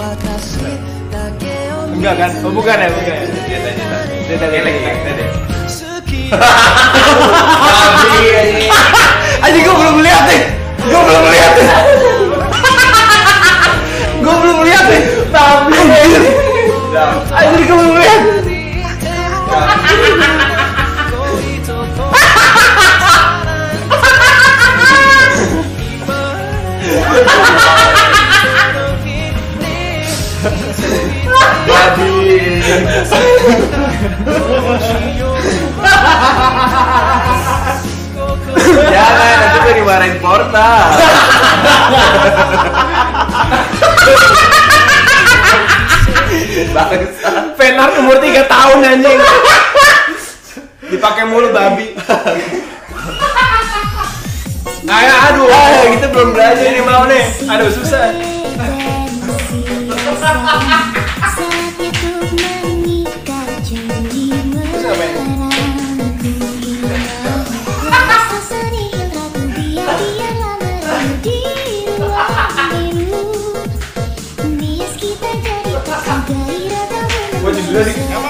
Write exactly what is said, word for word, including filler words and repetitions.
Enggak kan? Oh bukan ya, bukan. Dia tadi tadi. Aja gue belum lihat nih. Gue belum lihat nih. Gue belum lihat nih. Tapi aja gue belum lihat. Jadi jangan, nanti gue dimarahin Porta. Fenar umur tiga tahun anjing. Dipakai mulu babi. Kayak aduh, ah, kita belum belajar nih mau nih. Aduh susah. What is